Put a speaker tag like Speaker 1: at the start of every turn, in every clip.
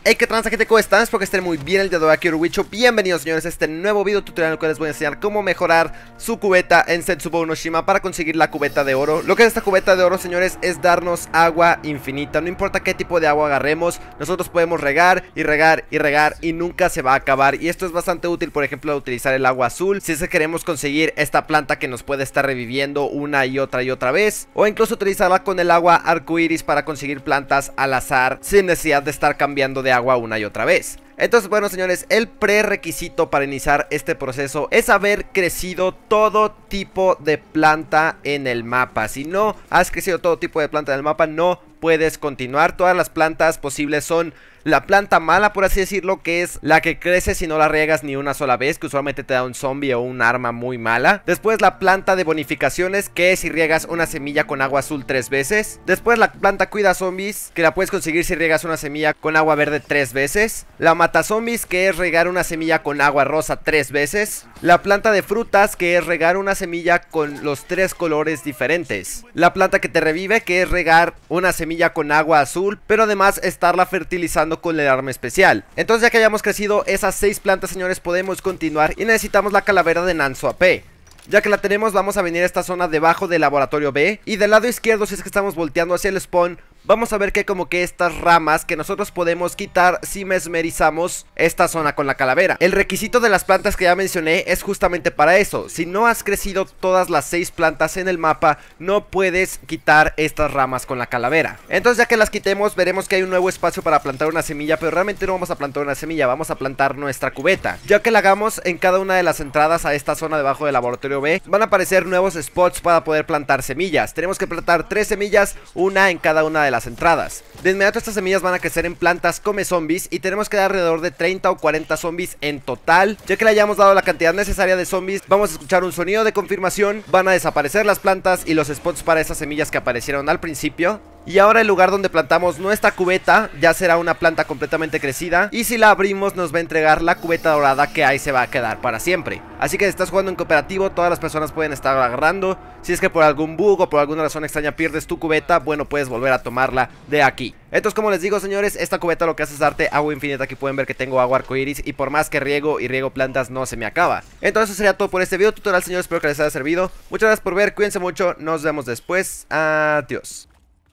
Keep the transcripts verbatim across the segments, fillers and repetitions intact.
Speaker 1: Hey, ¿qué transa, gente? ¿Cómo están? Espero que estén muy bien el día de hoy aquí, Uruicho. Bienvenidos, señores, a este nuevo video tutorial en el cual les voy a enseñar cómo mejorar su cubeta en Setsubo no Shima para conseguir la cubeta de oro. Lo que es esta cubeta de oro, señores, es darnos agua infinita. No importa qué tipo de agua agarremos, nosotros podemos regar y regar y regar y nunca se va a acabar. Y esto es bastante útil, por ejemplo, utilizar el agua azul si es que queremos conseguir esta planta que nos puede estar reviviendo una y otra y otra vez, o incluso utilizarla con el agua arcoiris para conseguir plantas al azar sin necesidad de estar cambiando de agua agua una y otra vez. Entonces, bueno, señores, el prerequisito para iniciar este proceso es haber crecido todo tipo de planta en el mapa. Si no has crecido todo tipo de planta en el mapa, no puedes continuar. Todas las plantas posibles son la planta mala, por así decirlo, que es la que crece si no la riegas ni una sola vez, que usualmente te da un zombie o un arma muy mala. Después la planta de bonificaciones, que es si riegas una semilla con agua azul tres veces. Después la planta cuida zombies, que la puedes conseguir si riegas una semilla con agua verde tres veces. La mata zombies, que es regar una semilla con agua rosa tres veces. La planta de frutas, que es regar una semilla con los tres colores diferentes. La planta que te revive, que es regar una semilla con agua azul, pero además estarla fertilizando con el arma especial. Entonces, ya que hayamos crecido esas seis plantas, señores, podemos continuar y necesitamos la calavera de Nanzoapé. Ya que la tenemos, vamos a venir a esta zona debajo del laboratorio B, y del lado izquierdo, si es que estamos volteando hacia el spawn, vamos a ver que hay como que estas ramas que nosotros podemos quitar si mesmerizamos esta zona con la calavera. El requisito de las plantas que ya mencioné es justamente para eso. Si no has crecido todas las seis plantas en el mapa, no puedes quitar estas ramas con la calavera. Entonces, ya que las quitemos, veremos que hay un nuevo espacio para plantar una semilla, pero realmente no vamos a plantar una semilla, vamos a plantar nuestra cubeta. Ya que la hagamos en cada una de las entradas a esta zona debajo del laboratorio B, van a aparecer nuevos spots para poder plantar semillas. Tenemos que plantar tres semillas, una en cada una de las entradas. De inmediato estas semillas van a crecer en plantas come zombies y tenemos que dar alrededor de treinta o cuarenta zombies en total. Ya que le hayamos dado la cantidad necesaria de zombies, vamos a escuchar un sonido de confirmación, van a desaparecer las plantas y los spots para esas semillas que aparecieron al principio. Y ahora el lugar donde plantamos nuestra cubeta ya será una planta completamente crecida, y si la abrimos nos va a entregar la cubeta dorada, que ahí se va a quedar para siempre. Así que si estás jugando en cooperativo, todas las personas pueden estar agarrando. Si es que por algún bug o por alguna razón extraña pierdes tu cubeta, bueno, puedes volver a tomarla de aquí. Entonces, como les digo, señores, esta cubeta lo que hace es darte agua infinita. Aquí pueden ver que tengo agua arcoiris, y por más que riego y riego plantas no se me acaba. Entonces eso sería todo por este video tutorial, señores, espero que les haya servido. Muchas gracias por ver, cuídense mucho, nos vemos después, adiós.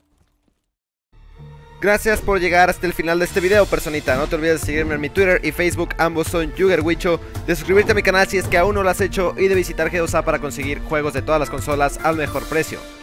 Speaker 1: Gracias por llegar hasta el final de este video, personita. No te olvides de seguirme en mi Twitter y Facebook, ambos son YugerWicho, de suscribirte a mi canal si es que aún no lo has hecho, y de visitar G dos A para conseguir juegos de todas las consolas al mejor precio.